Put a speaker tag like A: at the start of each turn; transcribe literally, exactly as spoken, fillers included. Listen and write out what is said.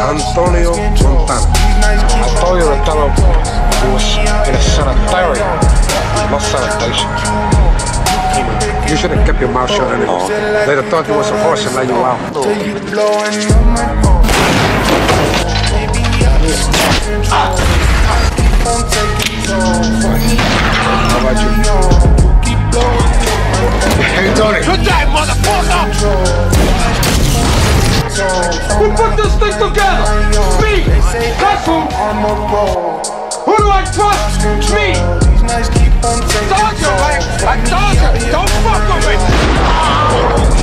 A: Mastrantonio, Montana.
B: I told you to tell him he was in a sanitarium, not sanitation.
A: You should have kept your mouth shut anymore. They'd have thought you was a horse and let you out. How about you? How you doing?
C: Good day, motherfucker! Who put this thing together? Me! That's who! Who do I trust? Me! Told you, right? I told you! Don't fuck with me!